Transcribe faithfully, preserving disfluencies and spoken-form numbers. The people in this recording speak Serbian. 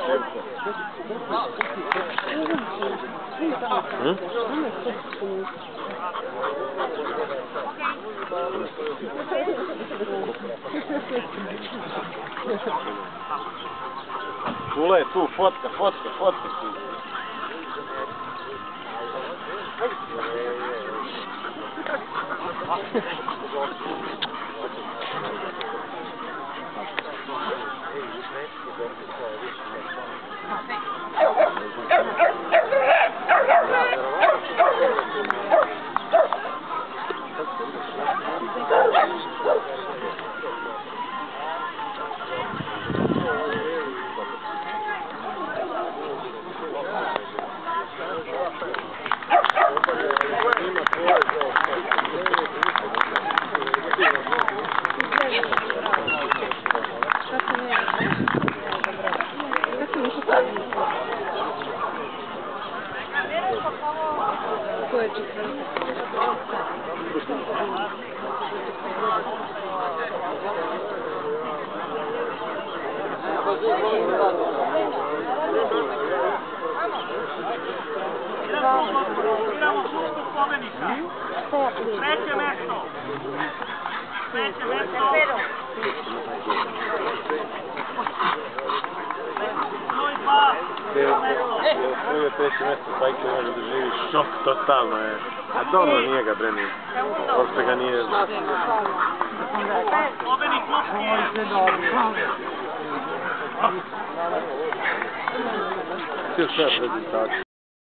Hm? Kule je tu, fotka, fotka, fotka tu. Idemo sustu spomenika. Treće mesto. Treće mesto. Broj dva. Tu je treće mesto, Pajke može da živi šok, totalno je. A dobro nije ga breni. Orse ga nije... Spomenik Lučki. Sve sve rezultati.